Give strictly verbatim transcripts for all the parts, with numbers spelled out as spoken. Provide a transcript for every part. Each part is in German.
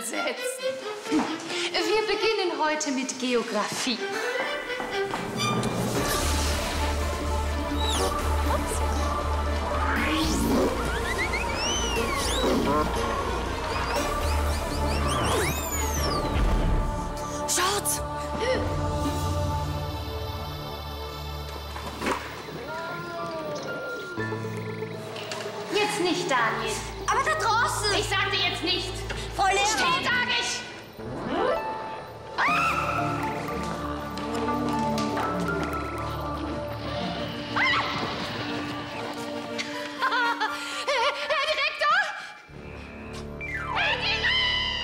ansetzen. Wir beginnen heute mit Geografie. Schaut! Jetzt nicht, Daniel. Aber da draußen! Ich sagte jetzt nicht. Frau Lehrerin! Still, sag ich! Herr Direktor! Herr Direktor!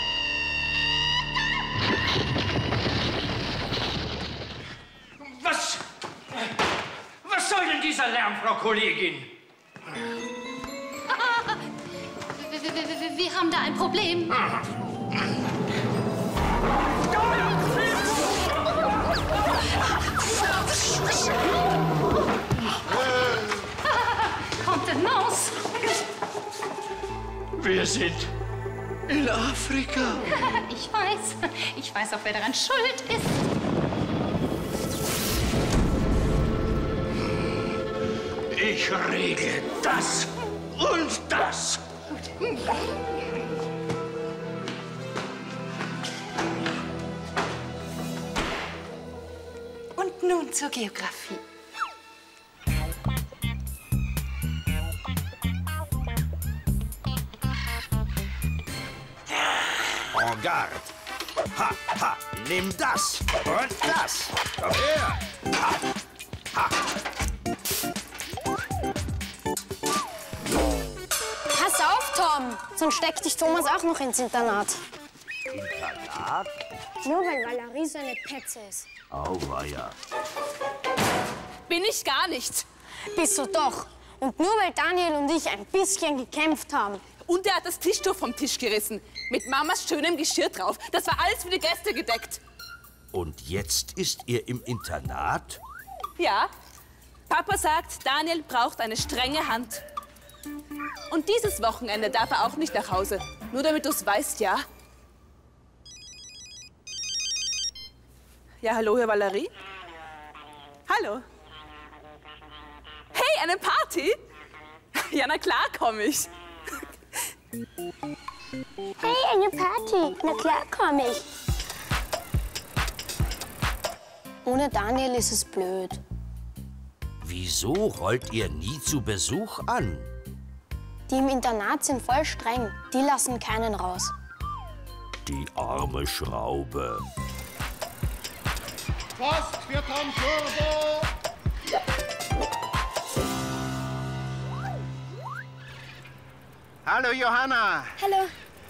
Was? Was soll denn dieser Lärm, Frau Kollegin? Wir haben da ein Problem. Kontenance. Wir sind in Afrika. Ich weiß. Ich weiß auch, wer daran schuld ist. Ich regle das und das. Und nun zur Geografie. En garde. Ha, ha, nimm das und das. Komm her. Ha, ha. Pass auf, Tom, sonst steckt dich Thomas auch noch ins Internat. Internat? Nur weil Valerie so eine Petze ist. Auweia. Bin ich gar nicht. Bist du doch. Und nur weil Daniel und ich ein bisschen gekämpft haben. Und er hat das Tischtuch vom Tisch gerissen. Mit Mamas schönem Geschirr drauf. Das war alles für die Gäste gedeckt. Und jetzt ist ihr im Internat? Ja. Papa sagt, Daniel braucht eine strenge Hand. Und dieses Wochenende darf er auch nicht nach Hause. Nur damit du es weißt, ja? Ja, hallo, Herr Valerie? Hallo. Hey, eine Party? Ja, na klar, komm ich. Hey, eine Party. Na klar, komm ich. Ohne Daniel ist es blöd. Wieso rollt ihr nie zu Besuch an? Die im Internat sind voll streng. Die lassen keinen raus. Die arme Schraube. Post für Tom Turbo! Hallo Johanna! Hallo.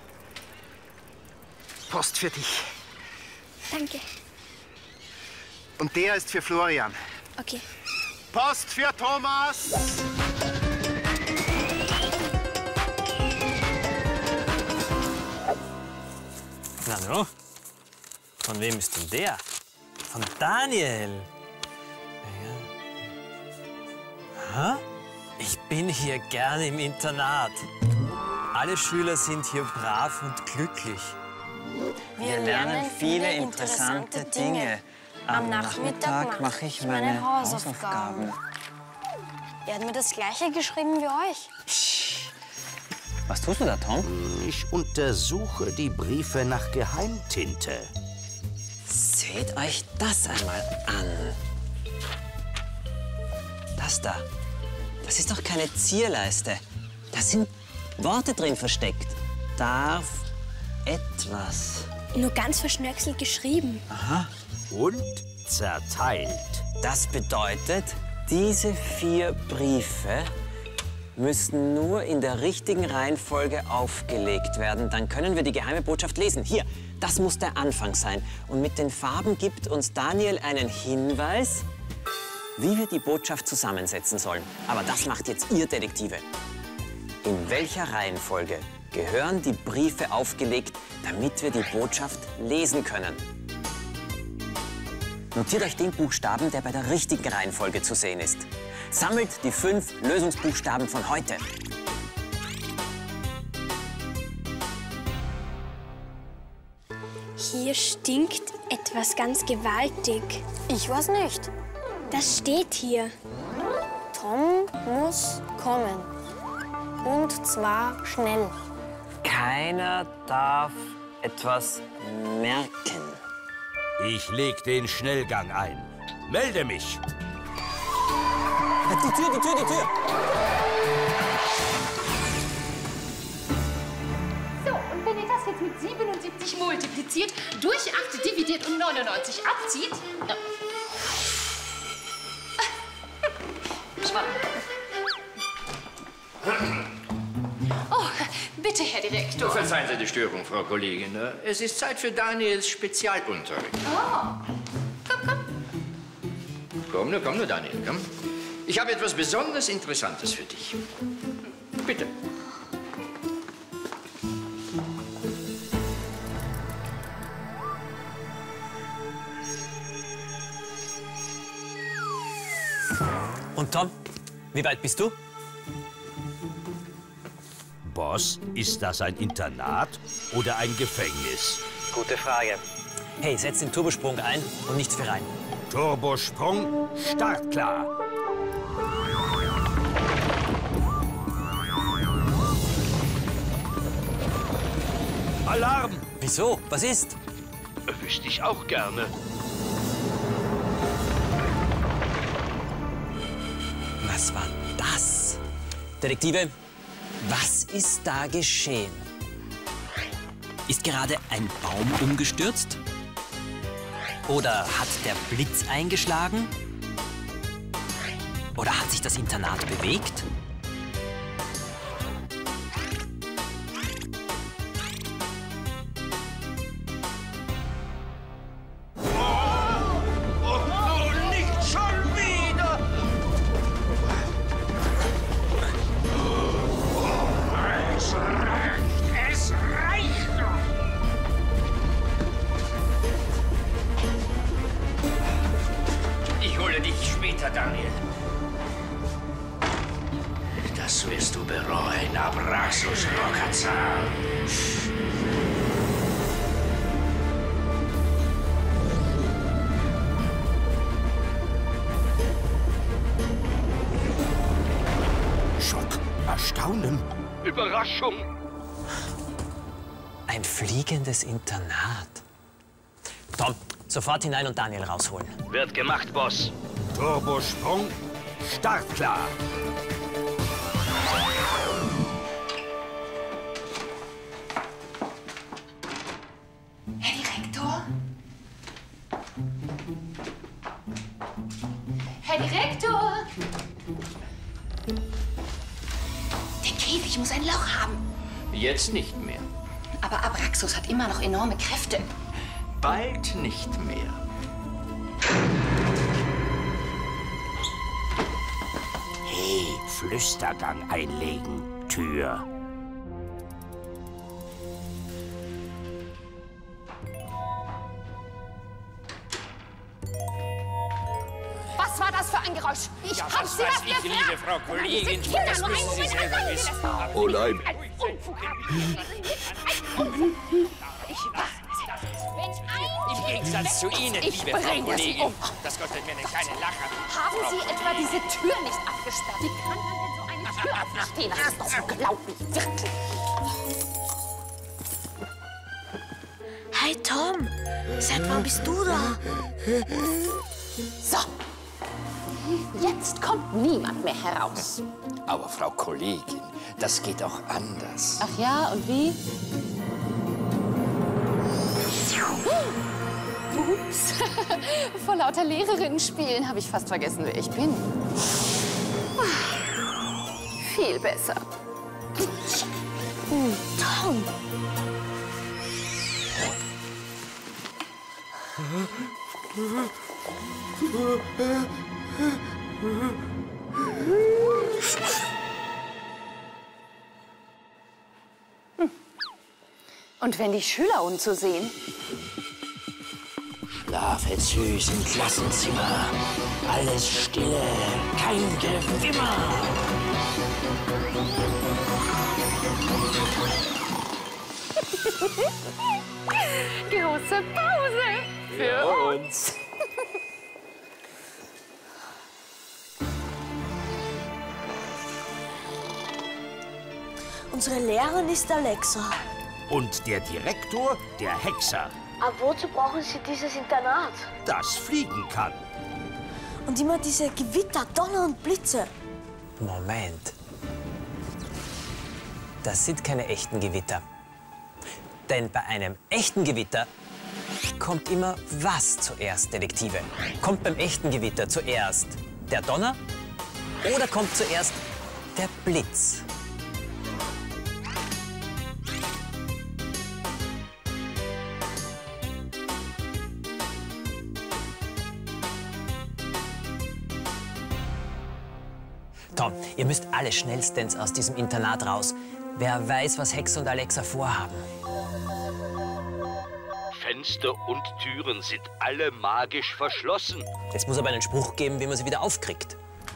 Post für dich. Danke. Und der ist für Florian. Okay. Post für Thomas! Na no, von wem ist denn der? Von Daniel. Ja. Hä? Ich bin hier gerne im Internat. Alle Schüler sind hier brav und glücklich. Wir lernen viele interessante Dinge. Am Nachmittag mache ich meine Hausaufgaben. Er hat mir das Gleiche geschrieben wie euch. Was tust du da, Tom? Ich untersuche die Briefe nach Geheimtinte. Seht euch das einmal an. Das da, das ist doch keine Zierleiste. Da sind Worte drin versteckt. Darf etwas. Nur ganz verschnörkelt geschrieben. Aha. Und zerteilt. Das bedeutet, diese vier Briefe müssen nur in der richtigen Reihenfolge aufgelegt werden. Dann können wir die geheime Botschaft lesen. Hier, das muss der Anfang sein. Und mit den Farben gibt uns Daniel einen Hinweis, wie wir die Botschaft zusammensetzen sollen. Aber das macht jetzt ihr Detektive. In welcher Reihenfolge gehören die Briefe aufgelegt, damit wir die Botschaft lesen können? Notiert euch den Buchstaben, der bei der richtigen Reihenfolge zu sehen ist. Sammelt die fünf Lösungsbuchstaben von heute. Hier stinkt etwas ganz gewaltig. Ich weiß nicht. Das steht hier. Tom muss kommen. Und zwar schnell. Keiner darf etwas merken. Ich leg den Schnellgang ein. Melde mich. Die Tür, die Tür, die Tür. So, und wenn ihr das jetzt mit siebenundsiebzig multipliziert, durch acht dividiert und neunundneunzig abzieht... Ja. Oh, bitte, Herr Direktor. Verzeihen Sie die Störung, Frau Kollegin. Es ist Zeit für Daniels Spezialunterricht. Oh. Komm, komm. Komm nur, komm nur, Daniel, komm. Ich habe etwas besonders Interessantes für dich. Bitte. Und Tom, wie weit bist du? Boss, ist das ein Internat oder ein Gefängnis? Gute Frage. Hey, setz den Turbosprung ein und nichts für rein. Turbosprung, startklar. Alarm! Wieso? Was ist? Wüsste ich auch gerne. Was war das? Detektive, was ist da geschehen? Ist gerade ein Baum umgestürzt? Oder hat der Blitz eingeschlagen? Oder hat sich das Internat bewegt? Daniel. Das wirst du bereuen, Abraxas Rockerzahn. Schock, Erstaunen, Überraschung. Ein fliegendes Internat. Tom, sofort hinein und Daniel rausholen. Wird gemacht, Boss. Turbosprung, startklar. Herr Direktor? Herr Direktor? Der Käfig muss ein Loch haben. Jetzt nicht mehr. Aber Abraxas hat immer noch enorme Kräfte. Bald nicht mehr. Hey, Flüstergang einlegen. Tür. Was war das für ein Geräusch? Ich Ja, hab was Sie weiß dafür ich, liebe Frau Kollegin. Kinder, Das nur müssen einen Sie Moment selber warten Sie wissen. das. Oh nein. Im Gegensatz zu Ihnen, Ich liebe Frau bringe Sie Kollegin. um. Das kostet mir eine kleine Lache. Haben Sie etwa diese Tür nicht abgesperrt? Wie kann man denn so eine Tür abverstehen? Das ist doch unglaublich, wirklich. Hi Tom, seit wann bist du da? So. Jetzt kommt niemand mehr heraus. Aber Frau Kollegin, das geht auch anders. Ach ja, und wie? Ups. Vor lauter Lehrerinnen spielen habe ich fast vergessen, wer ich bin. Viel besser. Tom. Und wenn die Schüler unzusehen? Schlafet süß im Klassenzimmer. Alles stille, kein Gewimmer. Große Pause für uns. Unsere Lehrerin ist Alexa. Und der Direktor, der Hexer, Aber wozu brauchen Sie dieses Internat? das fliegen kann. Und immer diese Gewitter, Donner und Blitze. Moment. Das sind keine echten Gewitter. Denn bei einem echten Gewitter kommt immer was zuerst, Detektive? Kommt beim echten Gewitter zuerst der Donner oder kommt zuerst der Blitz? Tom, ihr müsst alle schnellstens aus diesem Internat raus. Wer weiß, was Hex und Alexa vorhaben. Fenster und Türen sind alle magisch verschlossen. Es muss aber einen Spruch geben, wie man sie wieder aufkriegt.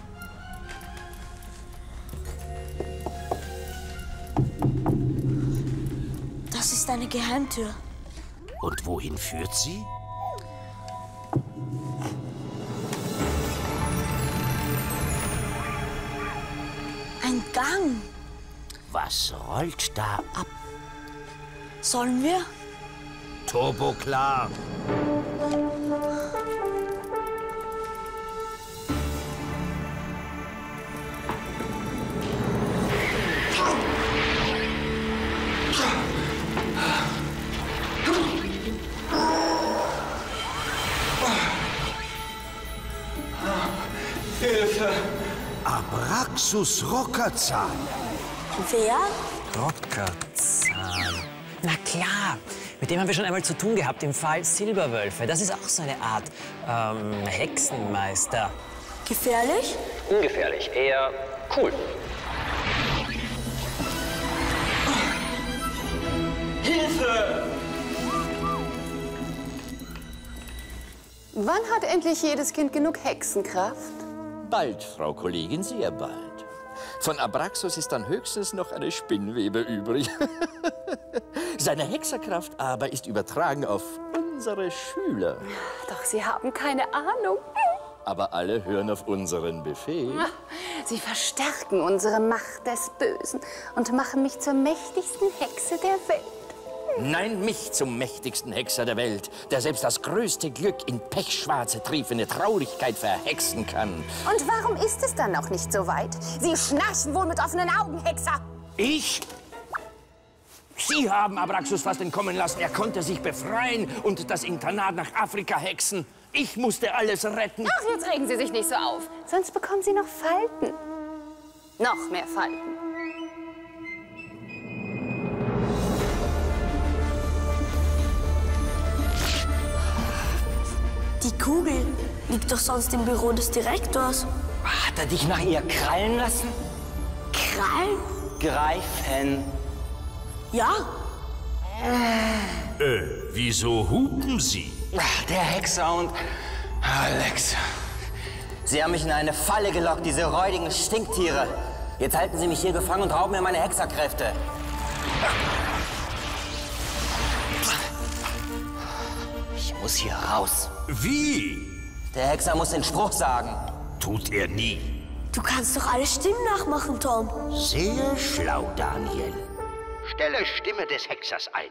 Das ist eine Geheimtür. Und wohin führt sie? Ein Gang. Was rollt da ab? Sollen wir? Turbo klar. Hilfe! Abraxus Rockerzahn. Wer? Rockerzahn. Na klar, mit dem haben wir schon einmal zu tun gehabt im Fall Silberwölfe. Das ist auch so eine Art ähm, Hexenmeister. Gefährlich? Ungefährlich, eher cool. Hilfe! Wann hat endlich jedes Kind genug Hexenkraft? Bald, Frau Kollegin, sehr bald. Von Abraxos ist dann höchstens noch eine Spinnwebe übrig. Seine Hexerkraft aber ist übertragen auf unsere Schüler. Doch Sie haben keine Ahnung. Aber alle hören auf unseren Befehl. Sie verstärken unsere Macht des Bösen und machen mich zur mächtigsten Hexe der Welt. Nein, mich zum mächtigsten Hexer der Welt, der selbst das größte Glück in pechschwarze, triefende Traurigkeit verhexen kann. Und warum ist es dann noch nicht so weit? Sie schnarchen wohl mit offenen Augen, Hexer. Ich? Sie haben Abraxos fast entkommen lassen. Er konnte sich befreien und das Internat nach Afrika hexen. Ich musste alles retten. Ach, jetzt regen Sie sich nicht so auf. Sonst bekommen Sie noch Falten. Noch mehr Falten. Die Kugel liegt doch sonst im Büro des Direktors. Hat er dich nach ihr krallen lassen? Krallen? Greifen. Ja. Äh, wieso hupen Sie? Ach, der Hexer und Alexa. Sie haben mich in eine Falle gelockt, diese räudigen Stinktiere. Jetzt halten Sie mich hier gefangen und rauben mir meine Hexerkräfte. Ich muss hier raus. Wie? Der Hexer muss den Spruch sagen. Tut er nie. Du kannst doch alle Stimmen nachmachen, Tom. Sehr schlau, Daniel. Stelle Stimme des Hexers ein.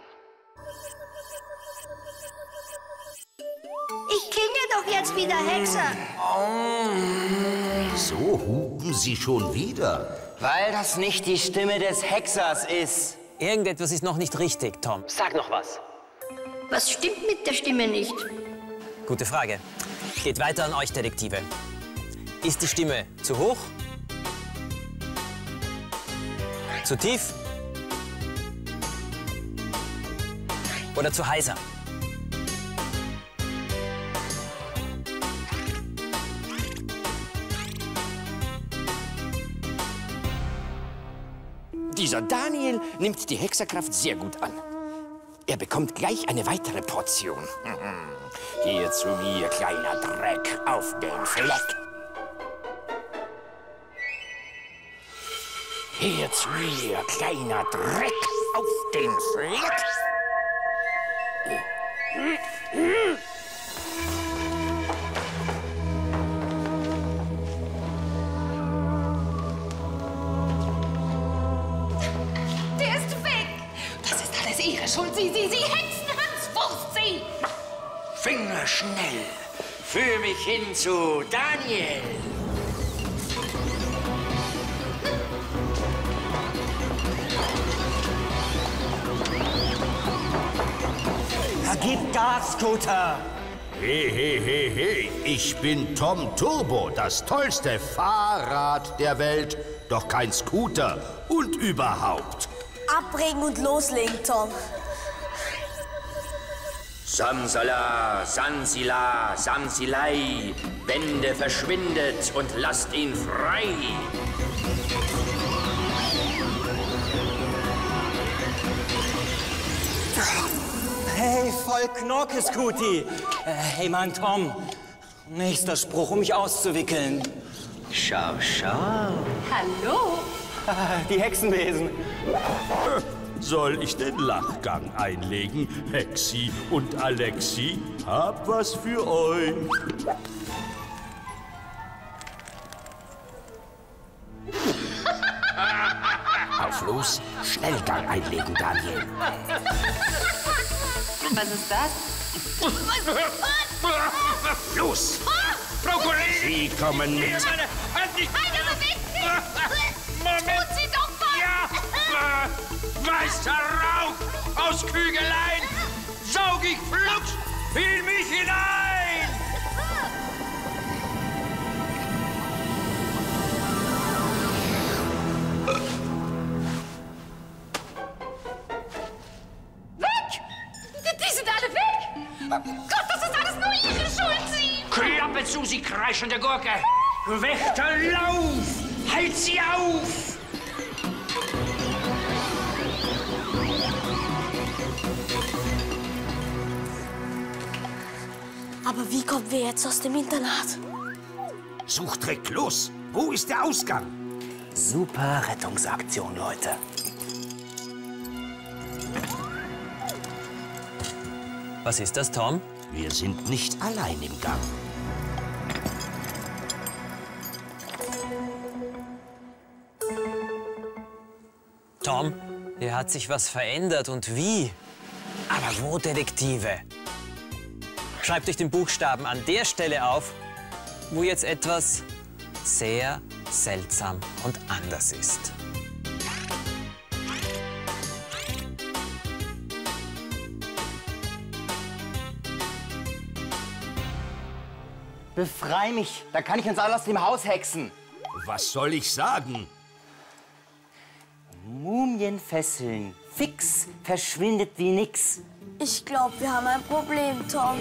Ich klinge doch jetzt wieder Hexer. So hupen Sie schon wieder. Weil das nicht die Stimme des Hexers ist. Irgendetwas ist noch nicht richtig, Tom. Sag noch was. Was stimmt mit der Stimme nicht? Gute Frage. Geht weiter an euch, Detektive. Ist die Stimme zu hoch? Zu tief? Oder zu heiser? Dieser Daniel nimmt die Hexerkraft sehr gut an. Er bekommt gleich eine weitere Portion. Hier zu mir, kleiner Dreck, auf den Fleck. Hier zu mir, kleiner Dreck. auf den Fleck. Der ist weg. Das ist alles Ihre Schuld. Sie, Sie, Sie Hexenhanswurst, Sie. Finger schnell. Führ mich hin zu Daniel. Gib Gas, Scooter! Hey, hey, hey, hey, ich bin Tom Turbo, das tollste Fahrrad der Welt, doch kein Scooter und überhaupt. Abbringen und loslegen, Tom. Samsala, Sansila, Samsilai, Wände verschwindet und lasst ihn frei. Hey, voll Knorke, Scooty. Äh, hey, Mann, Tom. Nächster Spruch, um mich auszuwickeln. Schau, schau. Hallo. Die Hexenbesen. Soll ich den Lachgang einlegen? Hexi und Alexi, hab was für euch. Auf los, Schnellgang einlegen, Daniel. Was ist das? Los! Frau Kollegin! Sie kommen mit. Eine Bewegung! Moment! Tut sie doch mal! Ja! Weißer Rauch aus Kügelein! Saug ich flugs in mich hinein! Die sind alle weg! Gott, das ist alles nur Ihre Schuld, Sie! Klappe zu, Sie kreischende Gurke! Wächter, lauf! Halt sie auf! Aber wie kommen wir jetzt aus dem Internat? Suchtrick, los! Wo ist der Ausgang? Super Rettungsaktion, Leute. Was ist das, Tom? Wir sind nicht allein im Gang. Tom, hier hat sich was verändert. Und wie? Aber wo, Detektive? Schreibt euch den Buchstaben an der Stelle auf, wo jetzt etwas sehr seltsam und anders ist. Befrei mich, da kann ich uns alle aus dem Haus hexen. Was soll ich sagen? Mumien fesseln. Fix verschwindet wie nix. Ich glaube, wir haben ein Problem, Tom.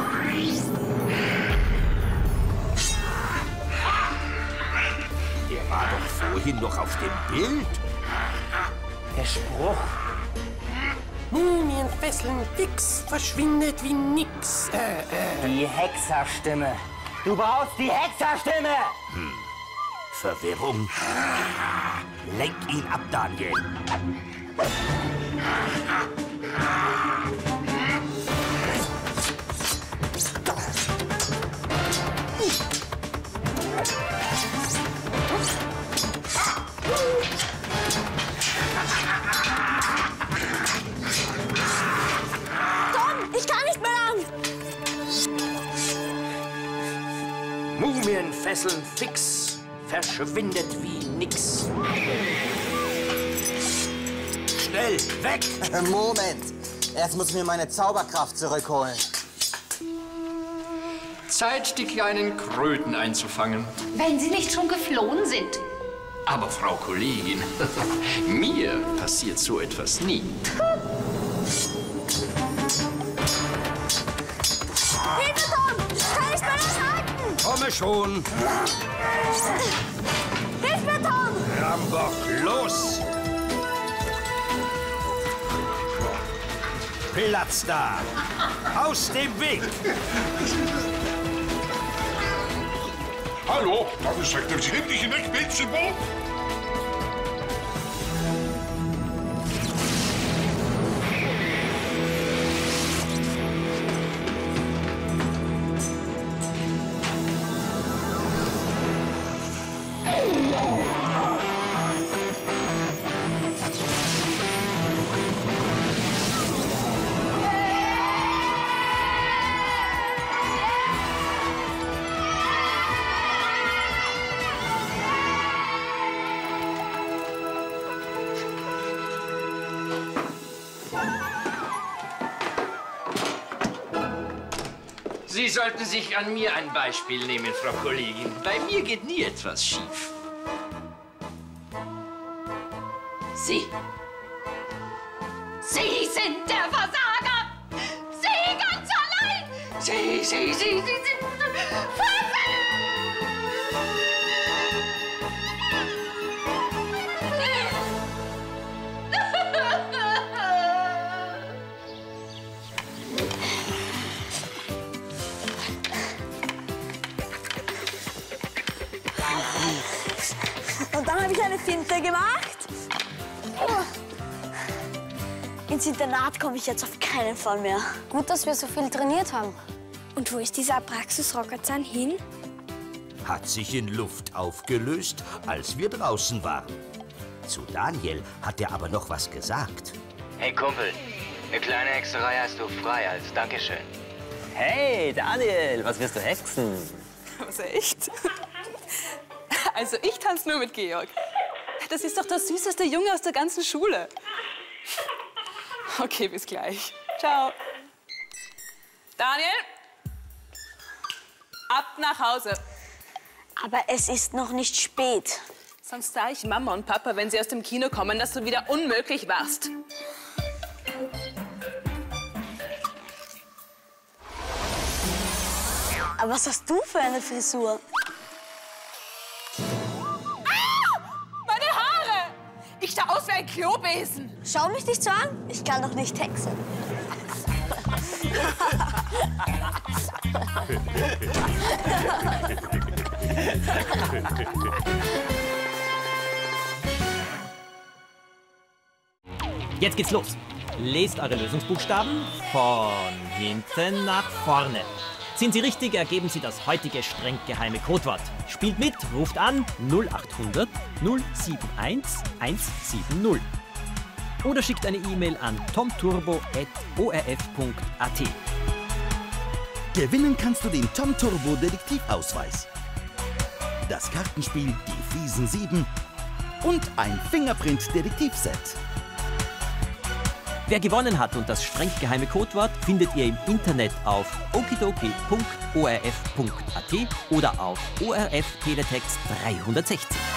Der war doch vorhin noch auf dem Bild. Der Spruch. Mumien fesseln fix, verschwindet wie nix. Äh, äh. Die Hexerstimme. Du brauchst die Hexerstimme! Hm. Verwirrung. Lenk ihn ab, Daniel. Tom, ich kann nicht mehr lang! Mumien fesseln fix, verschwindet wie nix. Schnell, weg! Moment, erst muss ich mir meine Zauberkraft zurückholen. Zeit, die kleinen Kröten einzufangen. Wenn sie nicht schon geflohen sind. Aber Frau Kollegin, mir passiert so etwas nie. Hilfe, Tom! Kann ich mir das halten? Komme schon! Hilf mir, Tom! Rambock, los! Platz da! Aus dem Weg! Hallo, dat is echt een schriftliche Wegbeeldsymbool. Sie sollten sich an mir ein Beispiel nehmen, Frau Kollegin. Bei mir geht nie etwas schief. Sie. Sie sind der Versager! Sie ganz allein! Sie, Sie, Sie, Sie, Sie... Und dann habe ich eine Finte gemacht. Ins Internat komme ich jetzt auf keinen Fall mehr. Gut, dass wir so viel trainiert haben. Und wo ist dieser Abraxas-Rockazahn hin? Hat sich in Luft aufgelöst, als wir draußen waren. Zu Daniel hat er aber noch was gesagt. Hey Kumpel, eine kleine Hexerei hast du frei als Dankeschön. Hey, Daniel, was wirst du hexen? Was, echt? Also ich tanze nur mit Georg. Das ist doch der süßeste Junge aus der ganzen Schule. Okay, bis gleich. Ciao. Daniel, ab nach Hause. Aber es ist noch nicht spät. Sonst sah ich Mama und Papa, wenn sie aus dem Kino kommen, dass du wieder unmöglich warst. Aber was hast du für eine Frisur? Meine Haare! Ich sah aus wie ein Klobesen. Schau mich nicht so an. Ich kann doch nicht hexen. Jetzt geht's los. Lest eure Lösungsbuchstaben von hinten nach vorne. Sind sie richtig, ergeben Sie das heutige streng geheime Codewort. Spielt mit, ruft an null achthundert null sieben eins eins sieben null. Oder schickt eine E-Mail an tomturbo at o r f punkt a t. Gewinnen kannst du den Tom Turbo Detektivausweis, das Kartenspiel Die fiesen Sieben und ein Fingerprint-Detektivset. Wer gewonnen hat und das streng geheime Codewort findet ihr im Internet auf okidoki punkt o r f punkt a t oder auf O R F Teletext dreihundertsechzig.